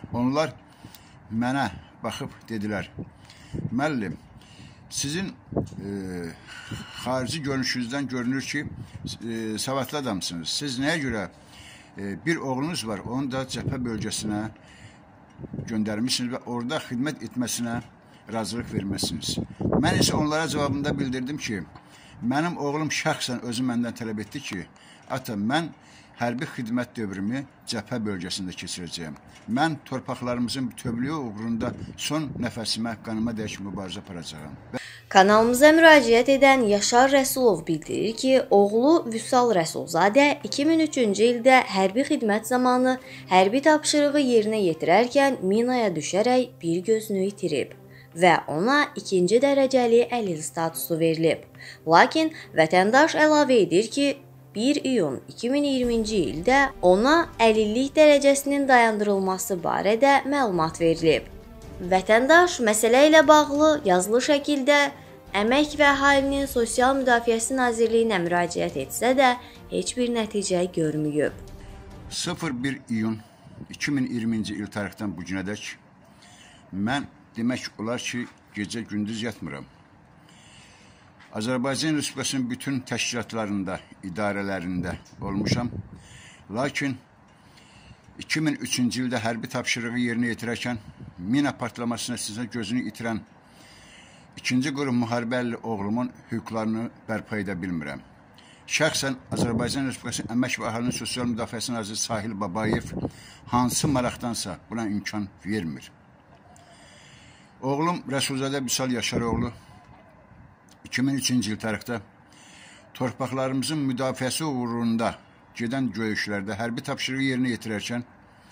Onlar mənə baxıb dedilər, müəllim, sizin xarici görünüşünüzdən görünür ki, savadlı adamsınız. Siz nəyə görə bir oğlunuz var, onu da cəbhə bölgəsinə göndərmişsiniz və orada xidmət etməsinə razılıq verməsiniz. Mən isə onlara cavabında bildirdim ki, mənim oğlum şəxsən özü məndən tələb etdi ki, ata, mən hərbi xidmət dövrümü cəbhə bölgəsində keçirəcəyəm. Mən torpaqlarımızın bütövlüyü uğrunda son nəfəsimə, qanıma dəyək mübarizə aparacağam. Kanalımıza müraciət edən Yaşar Rəsulov bildirir ki, oğlu Vüsal Rəsulzadə 2003-cü ildə hərbi xidmət zamanı hərbi tapşırığı yerinə yetirərkən minaya düşərək bir gözünü itirib və ona 2-ci dərəcəli əlil statusu verilib. Lakin vətəndaş əlavə edir ki, 1 iyun 2020-ci ildə ona əlillik dərəcəsinin dayandırılması barədə məlumat verilib. Vətəndaş məsələ ilə bağlı yazılı şəkildə Əmək və Əhalinin Sosial Müdafiəsi Nazirliyinə müraciət etsə də heç bir nəticə görməyib. 01 iyun 2020-ci il tarixdən bu günədək mən demək olar ki, gecə-gündüz yatmıram. Azərbaycan Respublikasının bütün təşkilatlarında, idarələrində olmuşam. Lakin 2003-cü ildə hərbi tapşırığı yerinə yetirərkən mina partlaması nəticəsində gözünü itirən 2-ci qrup müharibə oğlumun hüquqlarını bərpa edə bilmirəm. Şəxsən Azərbaycan Respublikası Əmək və Əhalinin Sosial Müdafiəsi Naziri Sahil Babayev hansı maraqdansa buna imkan vermir. Oğlum Rəsulzadə Vüsal Yaşaroğlu 2003-cü il tarixdə torpaqlarımızın müdafiəsi uğrunda gedən görüşlərdə hərbi tapşırığı yerinə yetirərkən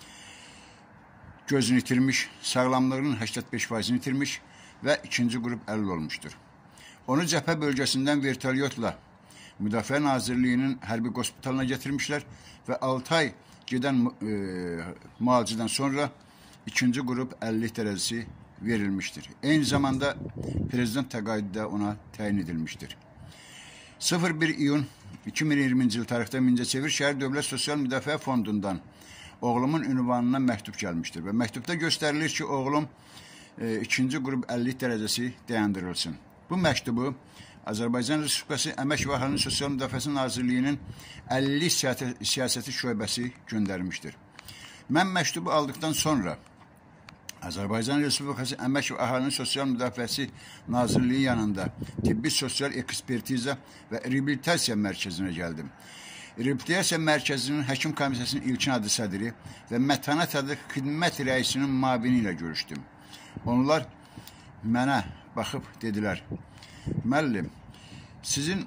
gözünü itirmiş, sağlamlığının 85%-ni itirmiş və 2-ci qrup əlil olmuşdur. Onu cəbhə bölgəsindən vertolyotla Müdafiə Nazirliyinin hərbi hospitalına gətirmişlər və 6 ay gedən müalicədən sonra 2-ci qrup əlillik dərəcəsi verilmişdir. Eyni zamanda prezident təqaüddə ona təyin edilmişdir. 01 iyun 2020-ci il tarixdə Mingəçevir şəhər Dövlət Sosial Müdafiə Fondundan oğlumun ünvanına məktub gəlmişdir və məktubda göstərilir ki, oğlum 2-ci qrup əlillik dərəcəsi dayandırılsın. Bu məktubu Azərbaycan Respublikası Əmək və Əhalinin Sosial Müdafiəsi Nazirliyinin əlillik siyasəti şöbəsi göndərmişdir. Mən məktubu aldıqdan sonra Azərbaycan Respublikası Əmək və Əhalinin Sosial Müdafiəsi Nazirliyi yanında tibbi sosial ekspertiza və reabilitasiya mərkəzinə gəldim. Reabilitasiya mərkəzinin həkim komissiyasının ilkin adı sədri və mətanət adı xidmət rəisinin müavini ilə görüşdüm. Onlar mənə baxıb dedilər, müəllim, sizin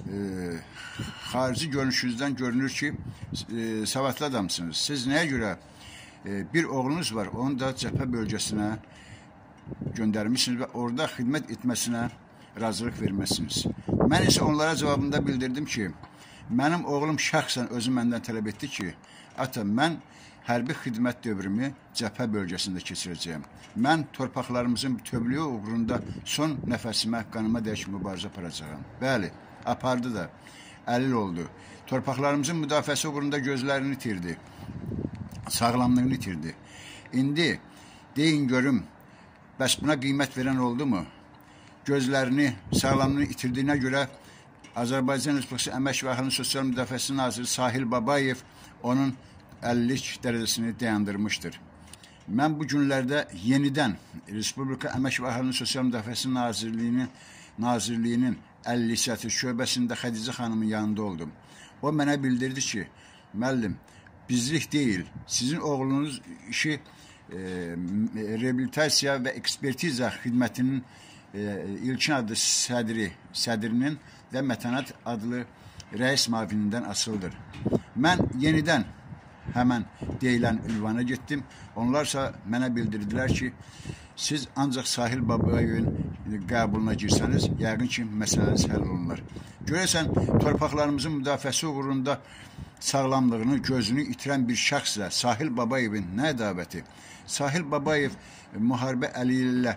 xarici görünüşünüzdən görünür ki, savadlı adamsınız. Siz nəyə görə bir oğlunuz var, onu da cəbhə bölgəsinə göndərmişsiniz və orada xidmət etməsinə razılıq verməsiniz. Mən isə onlara cavabında bildirdim ki, mənim oğlum şəxsən özü məndən tələb etdi ki, ata, mən hərbi xidmət dövrümü cəbhə bölgəsində keçirəcəyəm. Mən torpaqlarımızın bütövlüyü uğrunda son nəfəsimə, qanıma dəyək mübarizə aparacağam. Bəli, apardı da, əlil oldu. Torpaqlarımızın müdafiəsi uğrunda gözlərini itirdi. Sağlamlığını itirdi. İndi deyin görüm, bəs buna qiymət verən oldu mu? Gözlərini, sağlamlığını itirdiyinə görə Azərbaycan Respublikası Əmək və Əhalinin Sosial Müdafiəsi Naziri Sahil Babayev onun əlillik dərəcəsini dayandırmışdır. Mən bu günlərdə yenidən Respublika Əmək və Əhalinin Sosial Müdafiəsi Nazirliyinin əlillik siyasəti şöbəsində Xədicə xanımın yanında oldum. O mənə bildirdi ki, müəllim, bizlik deyil, sizin oğlunuz işi reabilitasiya və ekspertiza xidmətinin ilkin adı sədrinin və mətanət adlı rəis müavinindən asılıdır. Mən yenidən həmən deyilən ünvana getdim. Onlarsa mənə bildirdilər ki, siz ancaq Sahil Babayevin qəbuluna girsəniz, yəqin ki, məsələniz həll olunur. Görəsən, torpaqlarımızın müdafiəsi uğrunda sağlamlığını, gözünü itirən bir şəxslə Sahil Babayevin nə ədavəti? Sahil Babayev müharibə əli ilə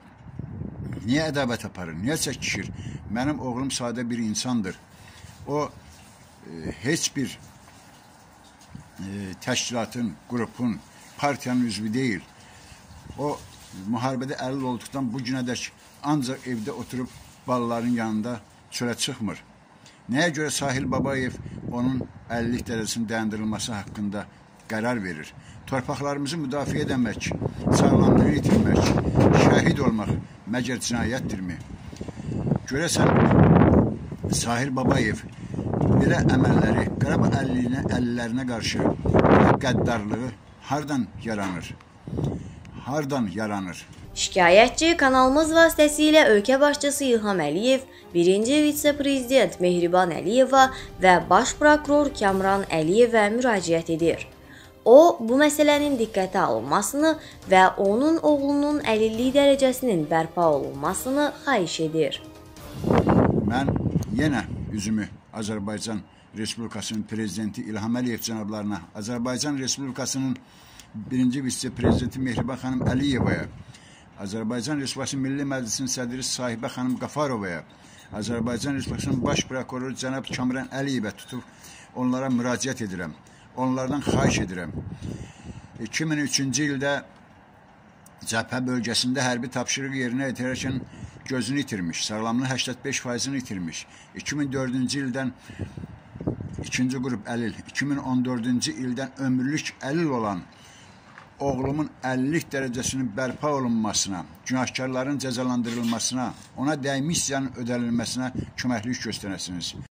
niyə ədavət aparır, niyə çəkişir? Mənim oğlum sadə bir insandır. O, heç bir təşkilatın, qrupun partiyanın üzvü deyil. O müharibədə əlil olduqdan bu günədək ancaq evdə oturub balaların yanında çölə çıxmır. Nəyə görə Sahil Babayev onun 50 dərəcəsinin dayandırılması haqqında qərar verir? Torpaqlarımızı müdafiə etmək, sağlamlığı itirmək, şəhid olmaq məgər cinayətdirmi? Görəsən, Sahil Babayev belə əməlləri, Qarabağ əlillərinə qarşı belə qəddarlığı hardan yaranır? Hardan yaranır? Şikayətçi kanalımız vasitəsilə ölkə başçısı İlham Əliyev, birinci vitse-prezident Mehriban Əliyeva və baş prokuror Kamran Əliyevə müraciət edir. O, bu məsələnin diqqətə alınmasını və onun oğlunun əlillik dərəcəsinin bərpa olunmasını xahiş edir. Mən yenə üzümü Azərbaycan Respublikasının prezidenti İlham Əliyev cənablarına, Azərbaycan Respublikasının birinci vitse-prezidenti Mehriban xanım Əliyevaya, Azərbaycan Respublikasının Milli Məclisinin sədri Sahibə xanım Qafarovaya, Azərbaycan Respublikasının baş prokuroru cənab Kamran Əliyevə tutub onlara müraciət edirəm. Onlardan xahiş edirəm. 2003-cü ildə cəbhə bölgəsində hərbi tapşırıq yerinə yetirərkən gözünü itirmiş, sağlamlığın 85%-ni itirmiş. 2004-cü ildən ikinci qrup əlil, 2014-cü ildən ömürlük əlil olan oğlumun 50 dərəcəsinin bərpa olunmasına, günahkarların cəzalandırılmasına, ona dəymiş ziyanın ödənilməsinə köməklik göstərəsiniz.